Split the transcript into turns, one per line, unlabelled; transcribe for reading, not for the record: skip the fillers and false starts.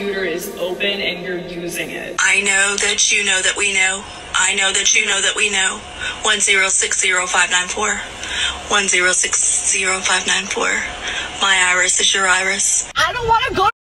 computer is open and you're using it.
I know that you know that we know. I know that you know that we know. 1060594. 1060594. My iris is your iris.
I don't want to go